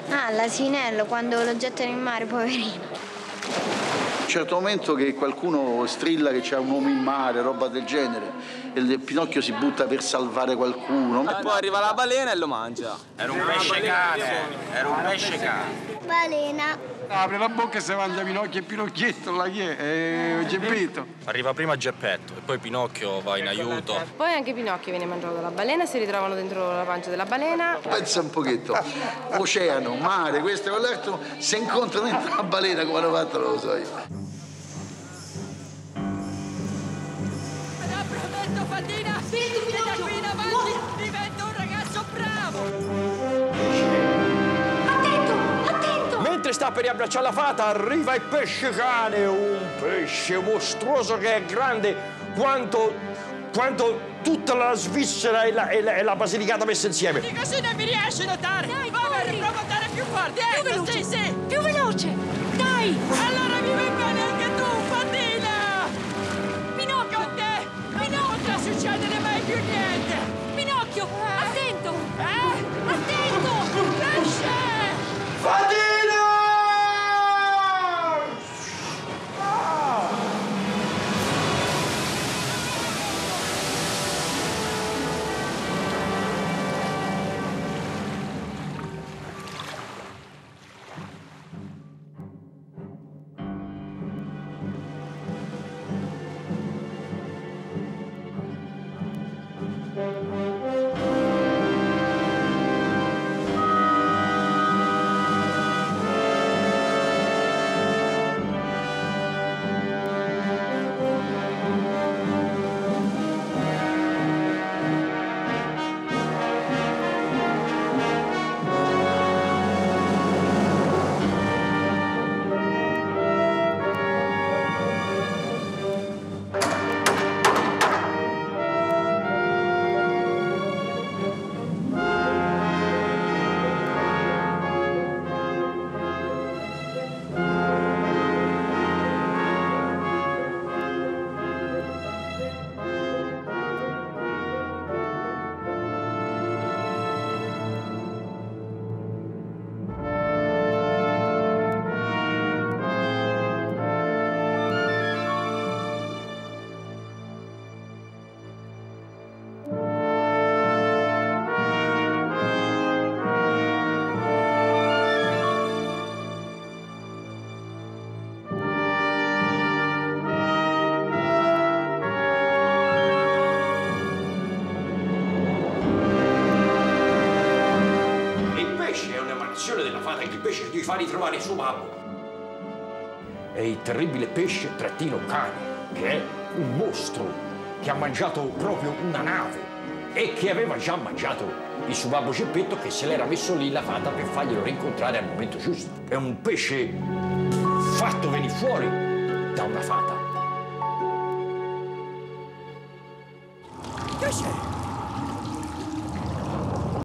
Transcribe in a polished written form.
Ah, l'asinello, quando lo gettano in mare, poverino. A un certo momento che qualcuno strilla che c'è un uomo in mare, roba del genere, e il Pinocchio si butta per salvare qualcuno. E poi arriva la balena e lo mangia. Era un pesce cane, era un pesce cane. Balena. Apre la bocca e si mangia Pinocchio e Pinocchietto, là chi è? Geppetto. Arriva prima Geppetto e poi Pinocchio va in aiuto. Poi anche Pinocchio viene mangiato dalla balena e si ritrovano dentro la pancia della balena. Pensa un pochetto, oceano, mare, questo e quell'altro, si incontrano dentro la balena come hanno fatto, non lo so io. Me la prometto, Fandina! Che da qui in avanti divento un ragazzo bravo! Mentre sta per riabbracciare la fata, arriva il pesce cane, un pesce mostruoso che è grande quanto tutta la Svizzera e la Basilicata messe insieme. Di così non mi riesce a notare! Dai, va bene, provo ad andare più forte! Più veloce! Sì! Più veloce! Dai! Allora mi vai bene anche tu, Fandina! Pinocchio! Con te non potrà succedere mai più niente! Pinocchio! Attento! Attento! Pesce! Della fata che il pesce gli fa ritrovare il suo babbo. È il terribile pesce trattino cane, che è un mostro che ha mangiato proprio una nave e che aveva già mangiato il suo babbo Geppetto, che se l'era messo lì la fata per farglielo rincontrare al momento giusto. È un pesce fatto venire fuori da una fata. Che c'è?